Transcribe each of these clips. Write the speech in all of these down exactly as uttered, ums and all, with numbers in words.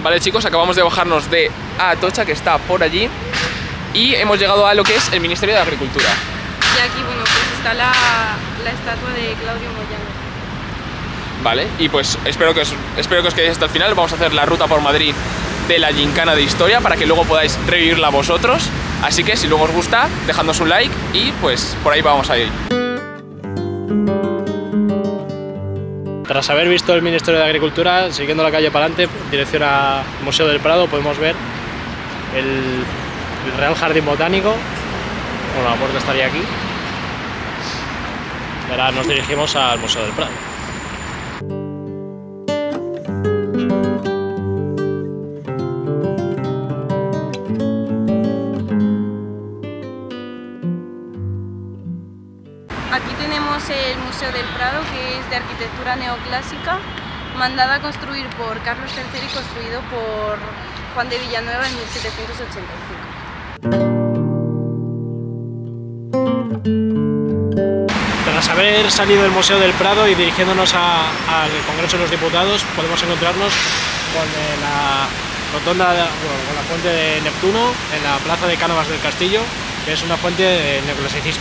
Vale, chicos, acabamos de bajarnos de Atocha, que está por allí, y hemos llegado a lo que es el Ministerio de Agricultura. Y aquí, bueno, pues está la, la estatua de Claudio Moyano. Vale, y pues espero que, os, espero que os quedéis hasta el final. Vamos a hacer la ruta por Madrid de la gincana de historia para que luego podáis revivirla vosotros. Así que si luego os gusta, dejadnos un like y pues por ahí vamos a ir. Tras haber visto el Ministerio de Agricultura, siguiendo la calle para adelante, en dirección al Museo del Prado, podemos ver el, el Real Jardín Botánico. Bueno, la puerta estaría aquí. Y ahora nos dirigimos al Museo del Prado. Aquí tenemos el Museo del Prado, que es de arquitectura neoclásica, mandada a construir por Carlos tercero y construido por Juan de Villanueva en mil setecientos ochenta y cinco. Tras haber salido del Museo del Prado y dirigiéndonos a, al Congreso de los Diputados, podemos encontrarnos con eh, la rotonda, bueno, con la fuente de Neptuno en la plaza de Cánovas del Castillo, que es una fuente de neoclasicismo.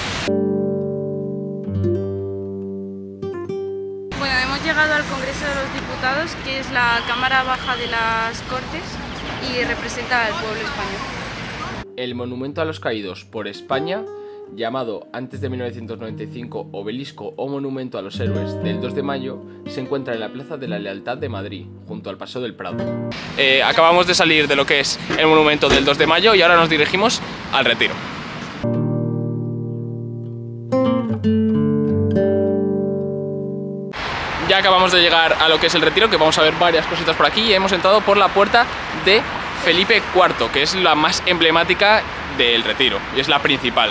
Llegado al Congreso de los Diputados, que es la Cámara Baja de las Cortes y representa al pueblo español. El monumento a los caídos por España, llamado antes de mil novecientos noventa y cinco Obelisco o Monumento a los Héroes del dos de mayo, se encuentra en la Plaza de la Lealtad de Madrid, junto al Paseo del Prado. Eh, acabamos de salir de lo que es el monumento del dos de mayo y ahora nos dirigimos al Retiro. Ya acabamos de llegar a lo que es el Retiro, que vamos a ver varias cositas por aquí, y hemos entrado por la puerta de Felipe cuarto, que es la más emblemática del Retiro y es la principal.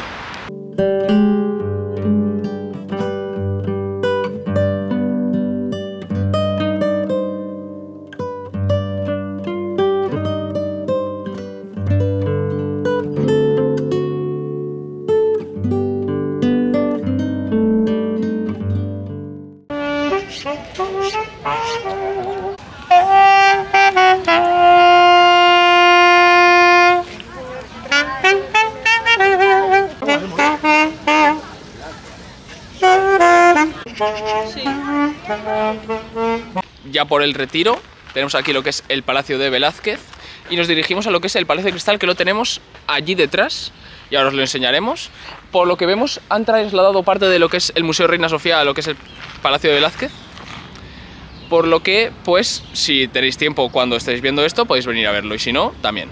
Sí. Ya por el Retiro tenemos aquí lo que es el Palacio de Velázquez y nos dirigimos a lo que es el Palacio de Cristal, que lo tenemos allí detrás y ahora os lo enseñaremos. Por lo que vemos, han trasladado parte de lo que es el Museo Reina Sofía a lo que es el Palacio de Velázquez, por lo que, pues, si tenéis tiempo cuando estéis viendo esto, podéis venir a verlo, y si no, también.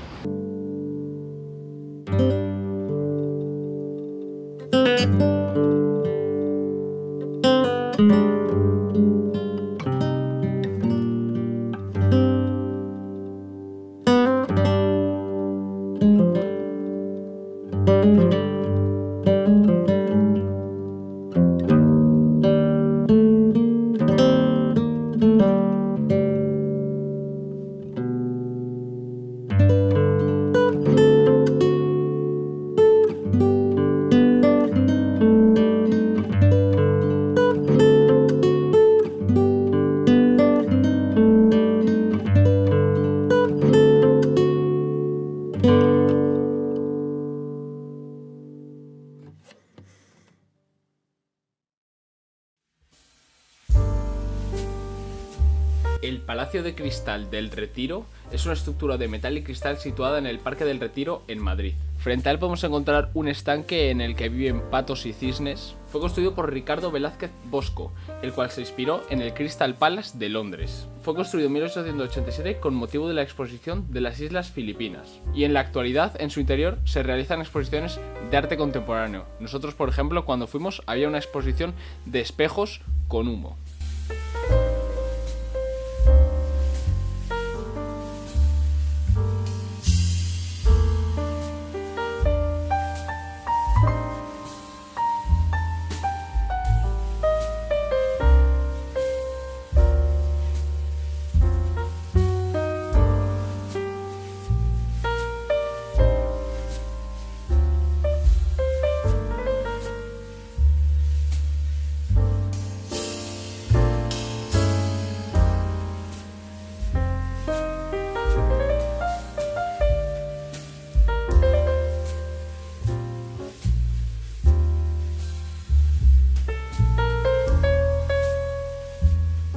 El Palacio de Cristal del Retiro es una estructura de metal y cristal situada en el Parque del Retiro en Madrid. Frente a él podemos encontrar un estanque en el que viven patos y cisnes. Fue construido por Ricardo Velázquez Bosco, el cual se inspiró en el Crystal Palace de Londres. Fue construido en mil ochocientos ochenta y siete con motivo de la exposición de las Islas Filipinas. Y en la actualidad, en su interior, se realizan exposiciones de arte contemporáneo. Nosotros, por ejemplo, cuando fuimos, había una exposición de espejos con humo.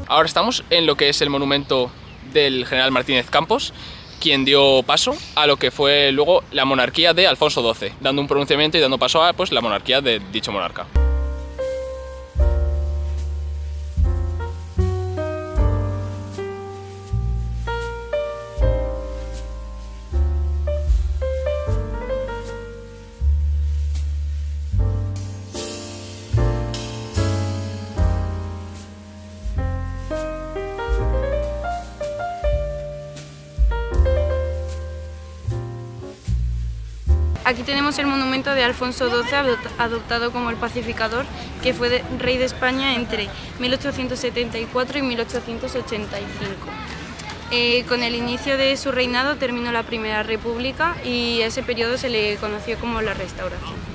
Ahora estamos en lo que es el monumento del general Martínez Campos, quien dio paso a lo que fue luego la monarquía de Alfonso doce, dando un pronunciamiento y dando paso a pues, la monarquía de dicho monarca. Aquí tenemos el monumento de Alfonso doce, adoptado como el pacificador, que fue de, rey de España entre mil ochocientos setenta y cuatro y mil ochocientos ochenta y cinco. Eh, con el inicio de su reinado terminó la Primera República y a ese periodo se le conoció como la Restauración.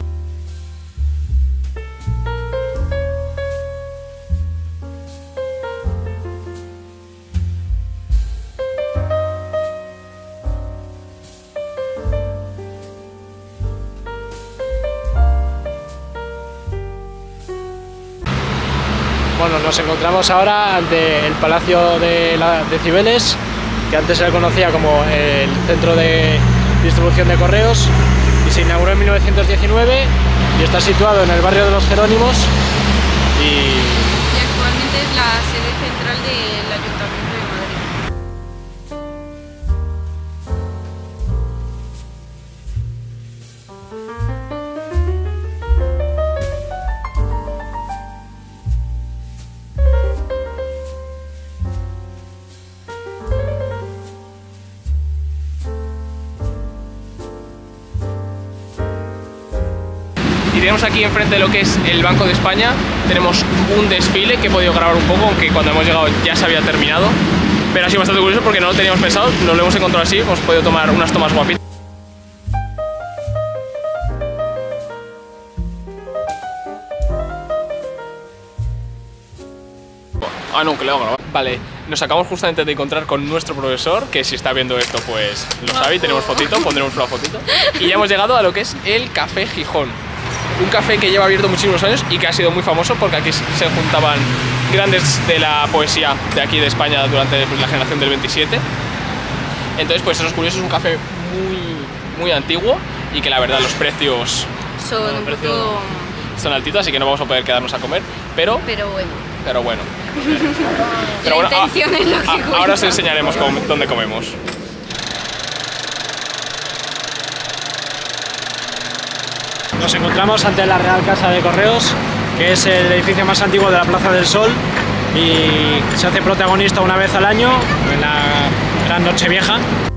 Bueno, nos encontramos ahora ante el Palacio de, la, de Cibeles, que antes se le conocía como el centro de distribución de correos, y se inauguró en mil novecientos diecinueve y está situado en el barrio de los Jerónimos y, y actualmente es la sede central del Ayuntamiento de Madrid. Y tenemos aquí enfrente de lo que es el Banco de España, tenemos un desfile que he podido grabar un poco, aunque cuando hemos llegado ya se había terminado, pero ha sido bastante curioso porque no lo teníamos pensado, nos lo hemos encontrado así, hemos podido tomar unas tomas guapitas. Ah, no, que le hago grabar. Vale, nos acabamos justamente de encontrar con nuestro profesor, que si está viendo esto pues lo sabe y tenemos fotito, pondremos una fotito. Y ya hemos llegado a lo que es el Café Gijón. Un café que lleva abierto muchísimos años y que ha sido muy famoso porque aquí se juntaban grandes de la poesía de aquí de España durante la generación del veintisiete. Entonces pues eso es curioso, es un café muy, muy antiguo y que la verdad los precios son los un precios poco... son altitos, así que no vamos a poder quedarnos a comer, pero... Pero bueno. Pero bueno. Pero bueno, la intención a, es lo que a, cuenta. Ahora os enseñaremos cómo, dónde comemos. nos encontramos ante la Real Casa de Correos, que es el edificio más antiguo de la Plaza del Sol y se hace protagonista una vez al año en la Gran Nochevieja.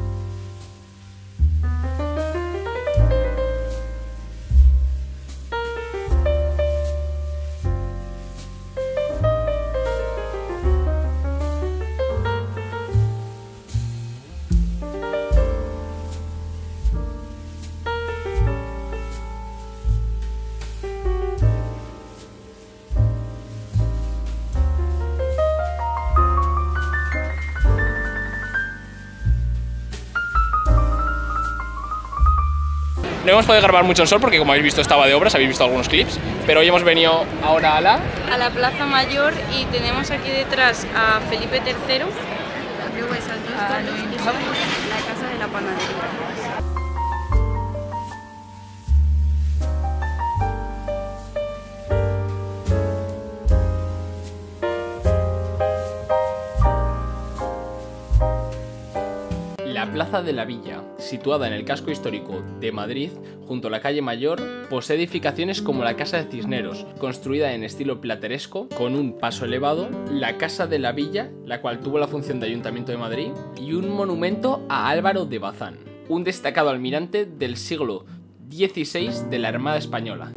No hemos podido grabar mucho el sol porque, como habéis visto, estaba de obras, habéis visto algunos clips, pero hoy hemos venido ahora a la... a la Plaza Mayor y tenemos aquí detrás a Felipe tercero, luego esas dos torres que son la Casa de la Panadería. La Plaza de la Villa, situada en el casco histórico de Madrid, junto a la calle Mayor, posee edificaciones como la Casa de Cisneros, construida en estilo plateresco, con un paso elevado, la Casa de la Villa, la cual tuvo la función de Ayuntamiento de Madrid, y un monumento a Álvaro de Bazán, un destacado almirante del siglo dieciséis de la Armada Española.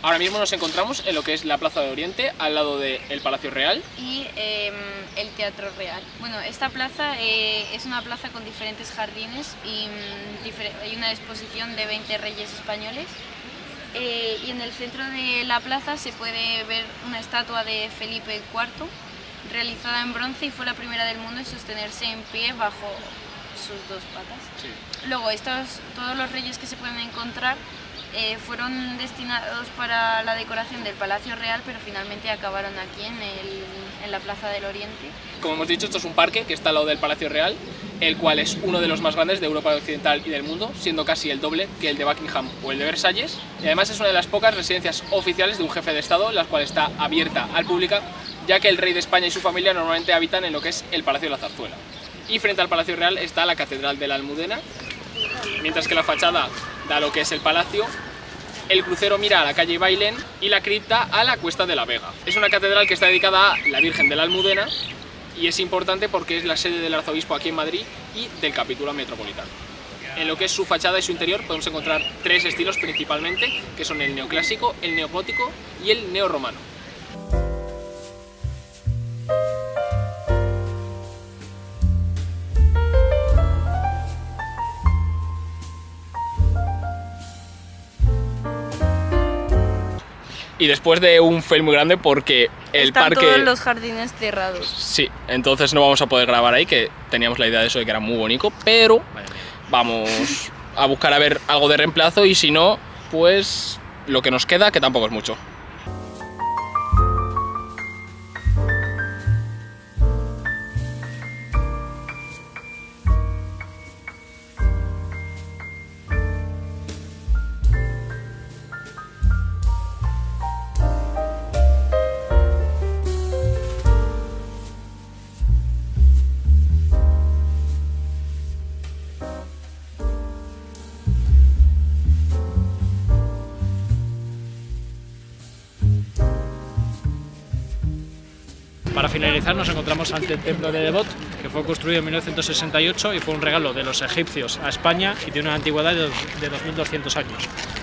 Ahora mismo nos encontramos en lo que es la Plaza de Oriente, al lado del Palacio Real. Y eh, el Teatro Real. Bueno, esta plaza eh, es una plaza con diferentes jardines y mm, difer hay una exposición de veinte reyes españoles. Eh, y en el centro de la plaza se puede ver una estatua de Felipe cuarto, realizada en bronce, y fue la primera del mundo en sostenerse en pie bajo sus dos patas. Sí. Luego, estos, todos los reyes que se pueden encontrar eh, fueron destinados para la decoración del Palacio Real, pero finalmente acabaron aquí en, el, en la Plaza del Oriente. Como hemos dicho, esto es un parque que está al lado del Palacio Real, el cual es uno de los más grandes de Europa Occidental y del mundo, siendo casi el doble que el de Buckingham o el de Versalles. Y además es una de las pocas residencias oficiales de un jefe de Estado, la cual está abierta al público, ya que el rey de España y su familia normalmente habitan en lo que es el Palacio de la Zarzuela. Y frente al Palacio Real está la Catedral de la Almudena, mientras que la fachada da lo que es el palacio. El crucero mira a la calle Bailén y la cripta a la Cuesta de la Vega. Es una catedral que está dedicada a la Virgen de la Almudena y es importante porque es la sede del arzobispo aquí en Madrid y del capítulo metropolitano. En lo que es su fachada y su interior podemos encontrar tres estilos principalmente, que son el neoclásico, el neogótico y el neorromano. Y después de un fail muy grande porque el Están parque... todos los jardines cerrados. Sí, entonces no vamos a poder grabar ahí, que teníamos la idea de eso, de que era muy bonito, pero vamos a buscar a ver algo de reemplazo y si no, pues lo que nos queda, que tampoco es mucho. Para finalizar nos encontramos ante el templo de Devot, que fue construido en mil novecientos sesenta y ocho y fue un regalo de los egipcios a España y tiene una antigüedad de dos mil doscientos años.